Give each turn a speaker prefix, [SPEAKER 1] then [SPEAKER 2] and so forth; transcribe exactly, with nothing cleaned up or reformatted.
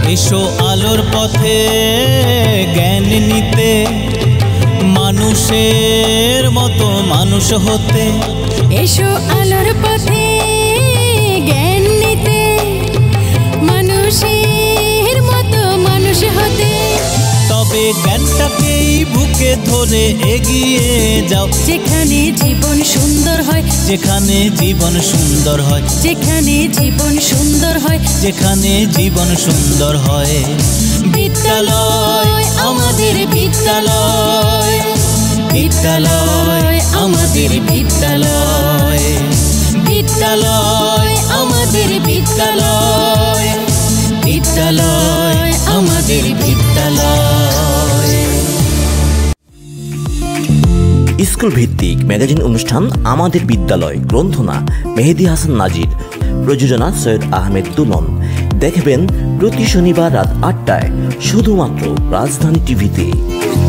[SPEAKER 1] এসো আলোর পথে জ্ঞান নিতে, মানুষের মতো মানুষ হতে।
[SPEAKER 2] এসো আলোর পথে জ্ঞান নিতে, মানুষের মতো মানুষ হতে।
[SPEAKER 1] তবে জ্ঞানটাকেই বুকে ধরে এগিয়ে যাও,
[SPEAKER 2] যেখানে জীবন সুন্দর হয়,
[SPEAKER 1] যেখানে জীবন সুন্দর হয়,
[SPEAKER 2] যেখানে জীবন সুন্দর হয়,
[SPEAKER 1] যেখানে জীবন সুন্দর হয়। বিদ্যালয় আমাদের বিদ্যালয়, বিদ্যালয় আমাদের বিদ্যালয়, বিদ্যালয় আমাদের বিদ্যালয়, বিদ্যালয় আমাদের বিদ্যালয়।
[SPEAKER 3] স্কুল ভিত্তিক ম্যাগাজিন অনুষ্ঠান আমাদের বিদ্যালয়, গ্রন্থনা মেহেদী হাসান নাজির, প্রযোজনা সৈয়দ আহমেদ দুলন। দেখবেন প্রতি শনিবার রাত আটটায় শুধুমাত্র রাজধানী টিভিতে।